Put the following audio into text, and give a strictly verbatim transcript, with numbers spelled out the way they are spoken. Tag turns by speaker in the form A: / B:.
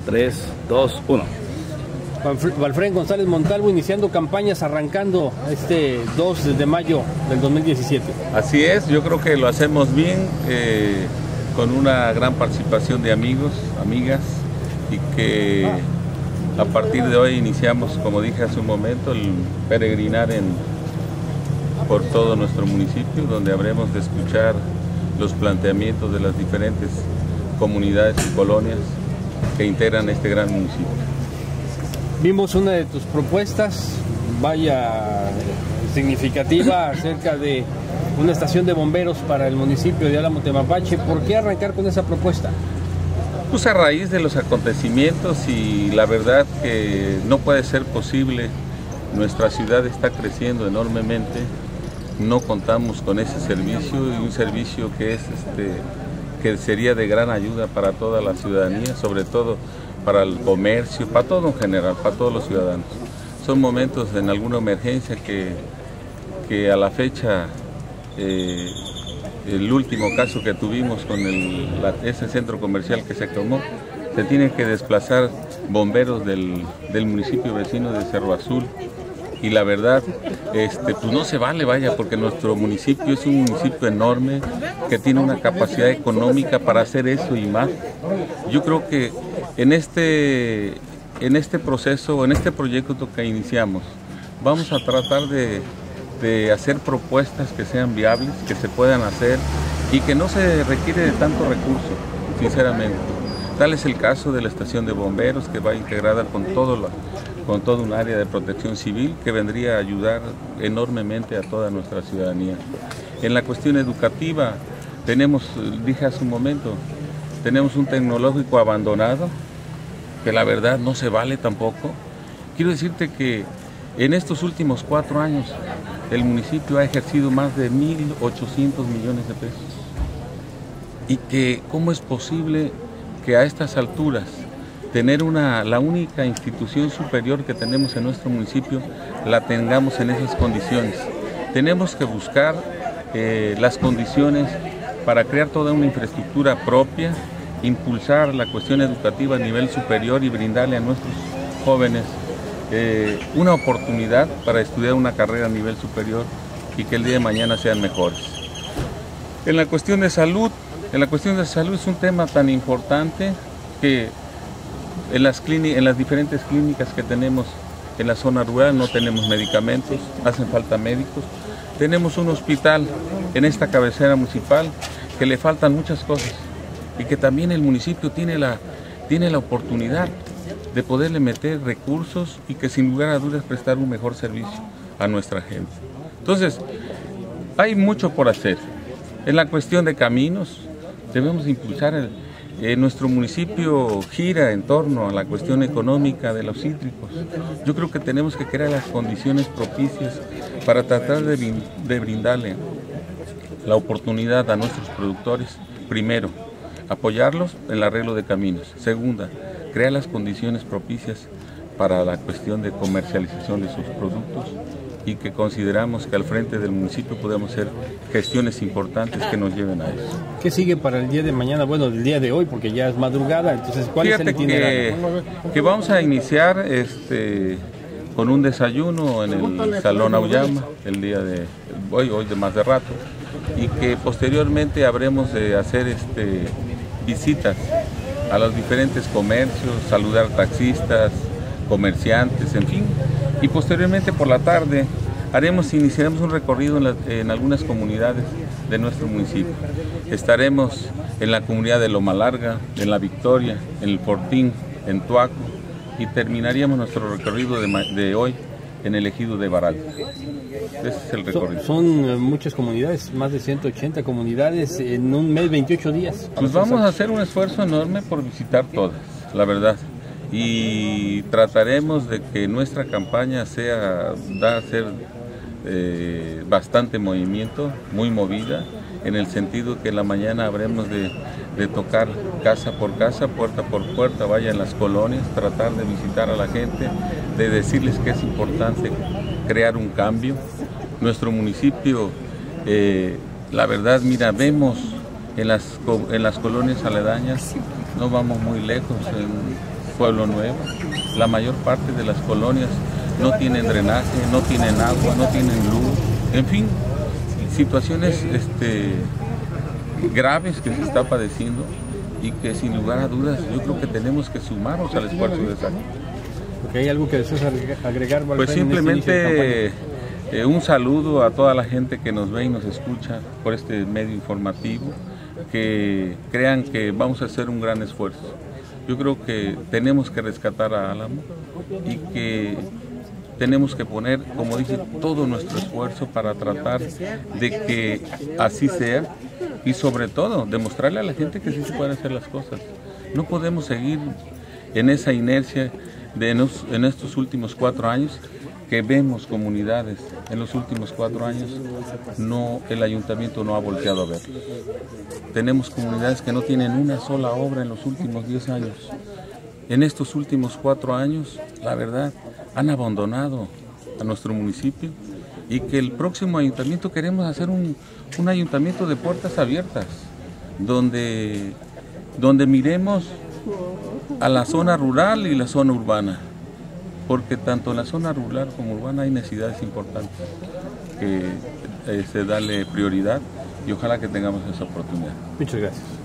A: tres, dos, uno.
B: Valfred González Montalvo iniciando campañas, arrancando este dos de mayo del dos mil diecisiete.
C: Así es, yo creo que lo hacemos bien, eh, con una gran participación de amigos, amigas, y que a partir de hoy iniciamos, como dije hace un momento, el peregrinar en, por todo nuestro municipio, donde habremos de escuchar los planteamientos de las diferentes comunidades y colonias que integran este gran municipio.
B: Vimos una de tus propuestas, vaya significativa, acerca de una estación de bomberos para el municipio de Álamo Temapache. ¿Por qué arrancar con esa propuesta?
C: Pues a raíz de los acontecimientos, y la verdad que no puede ser posible, nuestra ciudad está creciendo enormemente, no contamos con ese servicio, y un servicio que, es, este, que sería de gran ayuda para toda la ciudadanía, sobre todo para el comercio, para todo en general, para todos los ciudadanos. Son momentos en alguna emergencia que, que a la fecha, eh, el último caso que tuvimos con el, la, ese centro comercial que se quemó, se tienen que desplazar bomberos del, del municipio vecino de Cerro Azul, y la verdad, este, pues no se vale, vaya, porque nuestro municipio es un municipio enorme que tiene una capacidad económica para hacer eso y más. Yo creo que en este, en este proceso, en este proyecto que iniciamos, vamos a tratar de, de hacer propuestas que sean viables, que se puedan hacer y que no se requiere de tanto recurso, sinceramente. Tal es el caso de la estación de bomberos, que va integrada con todo la, con todo un área de protección civil que vendría a ayudar enormemente a toda nuestra ciudadanía. En la cuestión educativa, tenemos, dije hace un momento, tenemos un tecnológico abandonado, que la verdad no se vale tampoco. Quiero decirte que en estos últimos cuatro años, el municipio ha ejercido más de mil ochocientos millones de pesos. Y que, ¿cómo es posible que a estas alturas tener una, la única institución superior que tenemos en nuestro municipio, la tengamos en esas condiciones? Tenemos que buscar eh, las condiciones para crear toda una infraestructura propia, impulsar la cuestión educativa a nivel superior y brindarle a nuestros jóvenes eh, una oportunidad para estudiar una carrera a nivel superior y que el día de mañana sean mejores. En la cuestión de salud, en la cuestión de salud es un tema tan importante que en las, en las diferentes clínicas que tenemos en la zona rural no tenemos medicamentos, hacen falta médicos. Tenemos un hospital en esta cabecera municipal que le faltan muchas cosas y que también el municipio tiene la, tiene la oportunidad de poderle meter recursos y que sin lugar a dudas prestar un mejor servicio a nuestra gente. Entonces, hay mucho por hacer. En la cuestión de caminos, debemos impulsar, el, eh, nuestro municipio gira en torno a la cuestión económica de los cítricos. Yo creo que tenemos que crear las condiciones propicias para tratar de, de brindarle la oportunidad a nuestros productores. Primero, apoyarlos en el arreglo de caminos. Segunda, crear las condiciones propicias para la cuestión de comercialización de sus productos, y que consideramos que al frente del municipio podemos hacer gestiones importantes que nos lleven a eso.
B: ¿Qué sigue para el día de mañana? Bueno, el día de hoy, porque ya es madrugada, entonces, ¿cuál
C: Fíjate
B: es el itinerario?
C: Que, que vamos a iniciar este, con un desayuno en el Salón Auyama, el día de hoy, hoy de más de rato, y que posteriormente habremos de hacer este, visitas a los diferentes comercios, saludar taxistas, comerciantes, en fin. Y posteriormente por la tarde haremos, iniciaremos un recorrido en, la, en algunas comunidades de nuestro municipio. Estaremos en la comunidad de Loma Larga, en La Victoria, en El Fortín, en Tuaco, y terminaríamos nuestro recorrido de, de hoy en el ejido de Baral. Ese es el recorrido.
B: Son, son muchas comunidades, más de ciento ochenta comunidades en un mes, veintiocho días.
C: Pues vamos a hacer un esfuerzo enorme por visitar todas, la verdad. Y trataremos de que nuestra campaña sea, da a ser eh, bastante movimiento, muy movida, en el sentido que en la mañana habremos de, de tocar casa por casa, puerta por puerta, vaya en las colonias, tratar de visitar a la gente, de decirles que es importante crear un cambio. Nuestro municipio, eh, la verdad, mira, vemos en las, en las colonias aledañas, no vamos muy lejos, en Pueblo Nuevo, la mayor parte de las colonias no tienen drenaje, no tienen agua, no tienen luz, en fin, situaciones este, graves que se está padeciendo y que sin lugar a dudas yo creo que tenemos que sumarnos al esfuerzo de salir.
B: Okay, ¿hay algo que deseas agregar, Valfredo?
C: Pues simplemente eh, un saludo a toda la gente que nos ve y nos escucha por este medio informativo, que crean que vamos a hacer un gran esfuerzo. Yo creo que tenemos que rescatar a Álamo y que tenemos que poner, como dice, todo nuestro esfuerzo para tratar de que así sea y sobre todo demostrarle a la gente que sí se pueden hacer las cosas. No podemos seguir en esa inercia de nos, en estos últimos cuatro años que vemos comunidades. En los últimos cuatro años no, el ayuntamiento no ha volteado a ver. Tenemos comunidades que no tienen una sola obra en los últimos diez años. En estos últimos cuatro años, la verdad, han abandonado a nuestro municipio y que el próximo ayuntamiento queremos hacer un, un ayuntamiento de puertas abiertas, donde, donde miremos a la zona rural y la zona urbana, porque tanto en la zona rural como urbana hay necesidades importantes que eh, se darle prioridad y ojalá que tengamos esa oportunidad.
B: Muchas gracias.